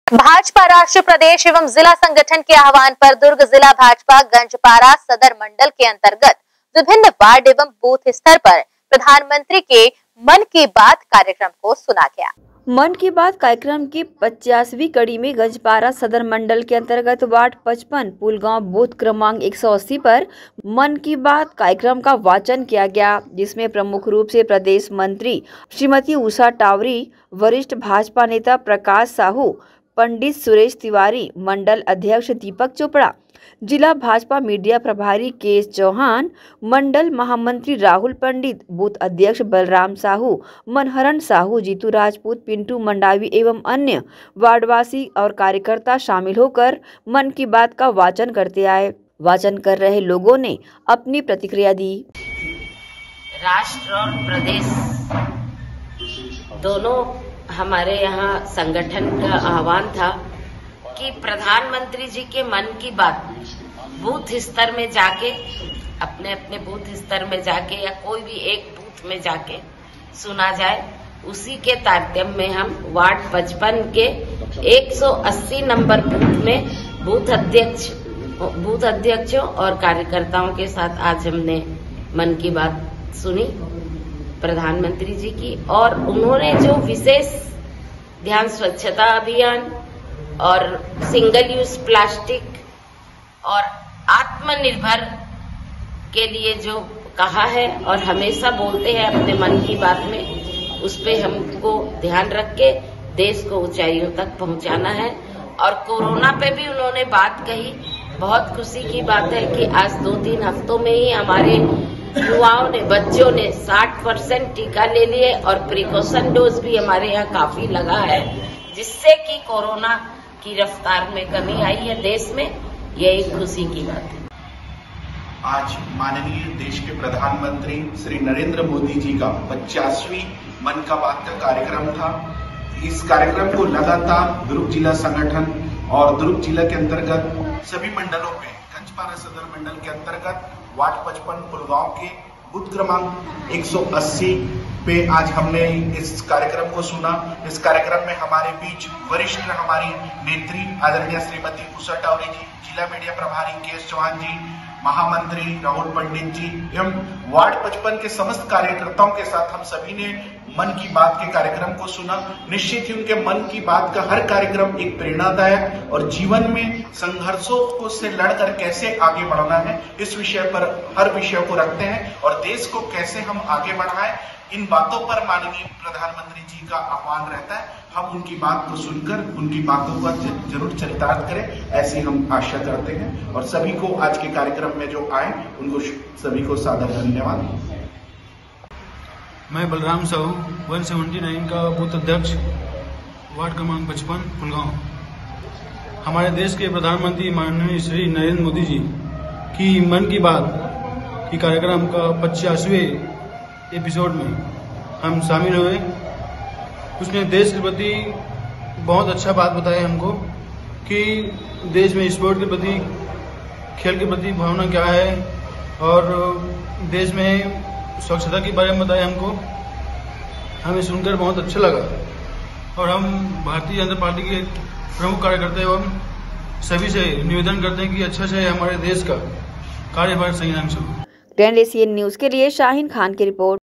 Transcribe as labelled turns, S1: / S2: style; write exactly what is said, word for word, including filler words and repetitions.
S1: भाजपा राष्ट्रीय प्रदेश एवं जिला संगठन के आह्वान पर दुर्ग जिला भाजपा गंजपारा सदर मंडल के अंतर्गत विभिन्न वार्ड एवं बूथ स्तर पर प्रधानमंत्री के मन की बात कार्यक्रम को सुना गया।
S2: मन की बात कार्यक्रम की पचासवीं कड़ी में गंजपारा सदर मंडल के अंतर्गत वार्ड पचपन पुलगांव बूथ क्रमांक एक सौ अस्सी पर मन की बात कार्यक्रम का वाचन किया गया, जिसमें प्रमुख रूप से प्रदेश मंत्री श्रीमती उषा टावरी, वरिष्ठ भाजपा नेता प्रकाश साहू, पंडित सुरेश तिवारी, मंडल अध्यक्ष दीपक चोपड़ा, जिला भाजपा मीडिया प्रभारी के एस चौहान, मंडल महामंत्री राहुल पंडित, बूथ अध्यक्ष बलराम साहू, मनहरण साहू, जीतू राजपूत, पिंटू मंडावी एवं अन्य वार्डवासी और कार्यकर्ता शामिल होकर मन की बात का वाचन करते आए। वाचन कर रहे लोगों ने अपनी प्रतिक्रिया दी।
S3: राष्ट्र और प्रदेश दोनों हमारे यहाँ संगठन का आह्वान था कि प्रधानमंत्री जी के मन की बात बूथ स्तर में जाके, अपने अपने बूथ स्तर में जाके या कोई भी एक बूथ में जाके सुना जाए। उसी के तारतम्य में हम वार्ड पचपन के एक सौ अस्सी नंबर बूथ में बूथ अध्यक्ष बूथ अध्यक्षों और कार्यकर्ताओं के साथ आज हमने मन की बात सुनी प्रधानमंत्री जी की, और उन्होंने जो विशेष ध्यान स्वच्छता अभियान और सिंगल यूज प्लास्टिक और आत्मनिर्भर के लिए जो कहा है और हमेशा बोलते हैं अपने मन की बात में, उस पे हमको ध्यान रख के देश को ऊंचाइयों तक पहुंचाना है। और कोरोना पे भी उन्होंने बात कही। बहुत खुशी की बात है कि आज दो तीन हफ्तों में ही हमारे युवाओं ने, बच्चों ने साठ परसेंट टीका ले लिए और प्रिकॉशन डोज भी हमारे यहाँ काफी लगा है, जिससे कि कोरोना की रफ्तार में कमी आई है देश में। ये एक खुशी की बात है।
S4: आज माननीय देश के प्रधानमंत्री श्री नरेंद्र मोदी जी का पचासवीं मन का बात का कार्यक्रम था। इस कार्यक्रम को लगातार दुर्ग जिला संगठन और दुर्ग जिला के अंतर्गत सभी मंडलों में, गंजपारा सदर मंडल के अंतर्गत वार्ड पचपन पुलगांव के बूथ क्रमांक एक सौ अस्सी पे आज हमने इस कार्यक्रम को सुना। इस कार्यक्रम में हमारे बीच वरिष्ठ हमारी नेत्री आदरणीय श्रीमती उषा टावरी जी, जिला मीडिया प्रभारी के एस चौहान जी, महामंत्री राहुल पंडित जी एवं वार्ड पचपन के समस्त कार्यकर्ताओं के साथ हम सभी ने मन की बात के कार्यक्रम को सुना। निश्चित ही उनके मन की बात का हर कार्यक्रम एक प्रेरणादायक और जीवन में संघर्षों को से लड़कर कैसे आगे बढ़ना है, इस विषय पर हर विषय को रखते हैं और देश को कैसे हम आगे बढ़ाएं, इन बातों पर माननीय प्रधानमंत्री जी का आह्वान रहता है। हम उनकी बात को सुनकर उनकी बातों का जरूर चरितार्थ करें, ऐसी हम आशा करते हैं। और सभी को आज के कार्यक्रम में जो आए उनको सभी को सादर धन्यवाद।
S5: मैं बलराम साहू एक सौ उन्यासी का बूथ अध्यक्ष, वार्ड क्रमांक पचपन पुलगांव। हमारे देश के प्रधानमंत्री माननीय श्री नरेंद्र मोदी जी की मन की बात की कार्यक्रम का पचासवें एपिसोड में हम शामिल हुए। उसने देश के प्रति बहुत अच्छा बात बताया हमको कि देश में स्पोर्ट के प्रति, खेल के प्रति भावना क्या है, और देश में स्वच्छता के बारे में बताया हमको। हमें सुनकर बहुत अच्छा लगा और हम भारतीय जनता पार्टी के प्रमुख कार्यकर्ता एवं सभी से निवेदन करते हैं कि अच्छा से हमारे देश का कार्यभार सही ढंग से हो।
S2: ग्रैंड एशियन न्यूज के लिए शाहीन खान की रिपोर्ट।